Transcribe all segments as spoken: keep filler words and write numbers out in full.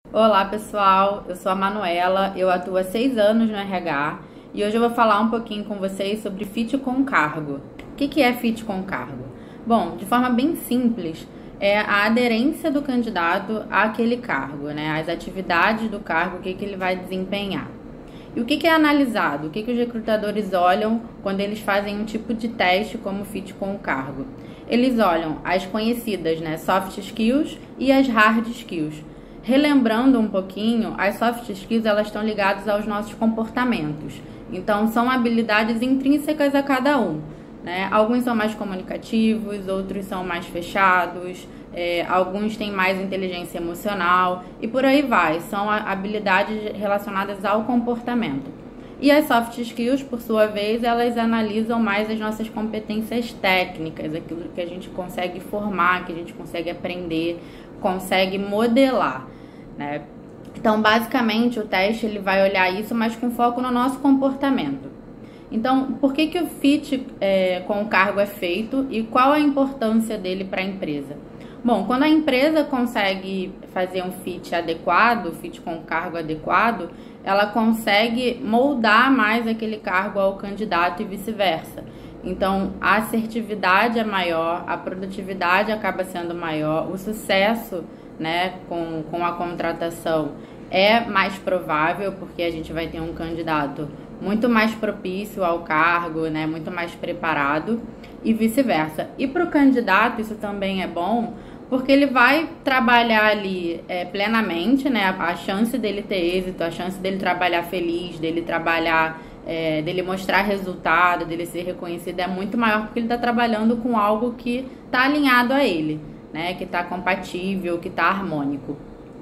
Olá pessoal, eu sou a Manuela, eu atuo há seis anos no R H e hoje eu vou falar um pouquinho com vocês sobre fit com cargo. O que que é fit com cargo? Bom, de forma bem simples, é a aderência do candidato àquele cargo, né? As atividades do cargo, o que que ele vai desempenhar. E o que que é analisado? O que que os recrutadores olham quando eles fazem um tipo de teste como fit com o cargo? Eles olham as conhecidas, né, soft skills e as hard skills. Relembrando um pouquinho, as soft skills elas estão ligadas aos nossos comportamentos. Então, são habilidades intrínsecas a cada um, né? Alguns são mais comunicativos, outros são mais fechados, é, alguns têm mais inteligência emocional e por aí vai. São habilidades relacionadas ao comportamento. E as soft skills, por sua vez, elas analisam mais as nossas competências técnicas, aquilo que a gente consegue formar, que a gente consegue aprender, consegue modelar, né? Então, basicamente, o teste ele vai olhar isso, mas com foco no nosso comportamento. Então, por que que o fit é, com o cargo é feito e qual a importância dele para a empresa? Bom, quando a empresa consegue fazer um fit adequado, fit com o cargo adequado, ela consegue moldar mais aquele cargo ao candidato e vice-versa. Então, a assertividade é maior, a produtividade acaba sendo maior, o sucesso, né, com, com a contratação é mais provável, porque a gente vai ter um candidato muito mais propício ao cargo, né, muito mais preparado e vice-versa. E para o candidato isso também é bom, porque ele vai trabalhar ali é, plenamente, né, a chance dele ter êxito, a chance dele trabalhar feliz, dele trabalhar... É, dele mostrar resultado, dele ser reconhecido é muito maior porque ele está trabalhando com algo que está alinhado a ele, né? Que está compatível, que está harmônico.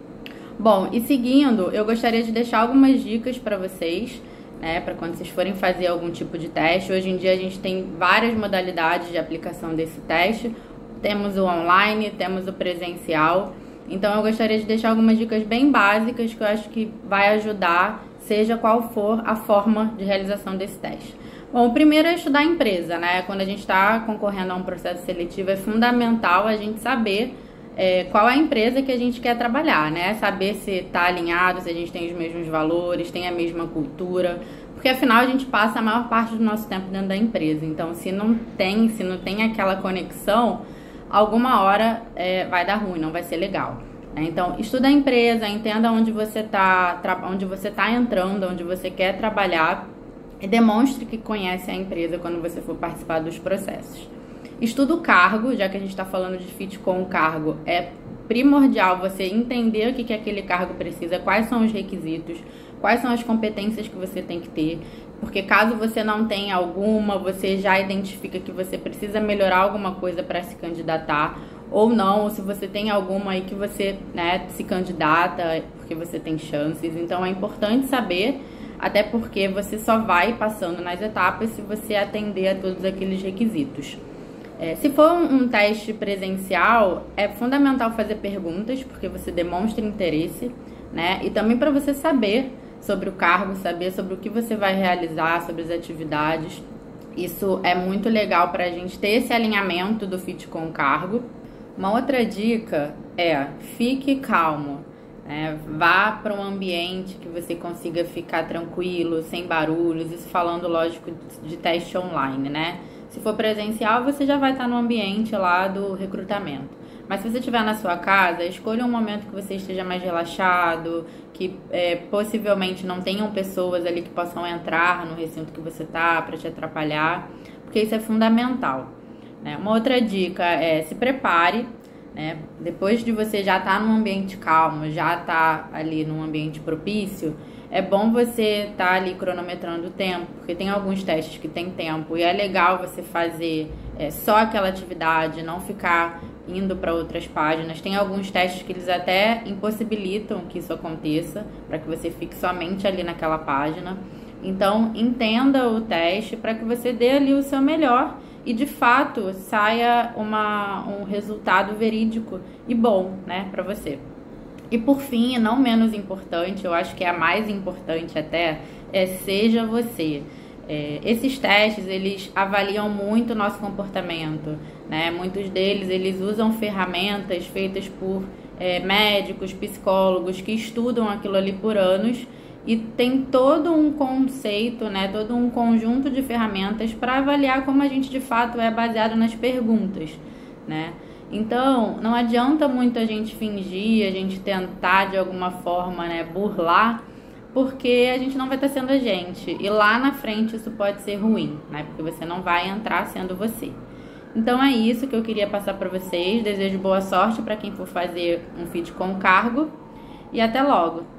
Bom, e seguindo, eu gostaria de deixar algumas dicas para vocês, né? Para quando vocês forem fazer algum tipo de teste. Hoje em dia a gente tem várias modalidades de aplicação desse teste. Temos o online, temos o presencial. Então eu gostaria de deixar algumas dicas bem básicas que eu acho que vai ajudar, seja qual for a forma de realização desse teste. Bom, o primeiro é estudar a empresa, né? Quando a gente está concorrendo a um processo seletivo, é fundamental a gente saber é, qual é a empresa que a gente quer trabalhar, né? Saber se está alinhado, se a gente tem os mesmos valores, tem a mesma cultura, porque afinal a gente passa a maior parte do nosso tempo dentro da empresa. Então, se não tem, se não tem aquela conexão, alguma hora é, vai dar ruim, não vai ser legal. Então, estuda a empresa, entenda onde você está onde você tá entrando, onde você quer trabalhar e demonstre que conhece a empresa quando você for participar dos processos. Estuda o cargo, já que a gente está falando de fit com o cargo, é primordial você entender o que, que aquele cargo precisa, quais são os requisitos, quais são as competências que você tem que ter, porque caso você não tenha alguma, você já identifica que você precisa melhorar alguma coisa para se candidatar, ou não, ou se você tem alguma aí que você, né, se candidata porque você tem chances. Então é importante saber, até porque você só vai passando nas etapas se você atender a todos aqueles requisitos. É, se for um, um teste presencial, é fundamental fazer perguntas, porque você demonstra interesse, né, e também para você saber sobre o cargo, saber sobre o que você vai realizar, sobre as atividades. Isso é muito legal para a gente ter esse alinhamento do fit com o cargo. Uma outra dica é fique calmo, né? Vá para um ambiente que você consiga ficar tranquilo, sem barulhos, isso falando, lógico, de teste online, né? Se for presencial, você já vai estar no ambiente lá do recrutamento. Mas se você estiver na sua casa, escolha um momento que você esteja mais relaxado, que é, possivelmente não tenham pessoas ali que possam entrar no recinto que você está para te atrapalhar, porque isso é fundamental. Uma outra dica é se prepare, né? Depois de você já estar num ambiente calmo, já estar ali num ambiente propício, é bom você estar ali cronometrando o tempo, porque tem alguns testes que tem tempo e é legal você fazer é, só aquela atividade, não ficar indo para outras páginas. Tem alguns testes que eles até impossibilitam que isso aconteça, para que você fique somente ali naquela página. Então, entenda o teste para que você dê ali o seu melhor e de fato saia uma, um resultado verídico e bom, né, para você. E por fim, e não menos importante, eu acho que é a mais importante até, é seja você. É, esses testes, eles avaliam muito o nosso comportamento, né? Muitos deles, eles usam ferramentas feitas por é, médicos, psicólogos que estudam aquilo ali por anos e tem todo um conceito, né, todo um conjunto de ferramentas para avaliar como a gente de fato é baseado nas perguntas, né? Então, não adianta muito a gente fingir, a gente tentar de alguma forma, né, burlar, porque a gente não vai estar sendo a gente. E lá na frente isso pode ser ruim, né? Porque você não vai entrar sendo você. Então é isso que eu queria passar para vocês. Desejo boa sorte para quem for fazer um fit com cargo e até logo!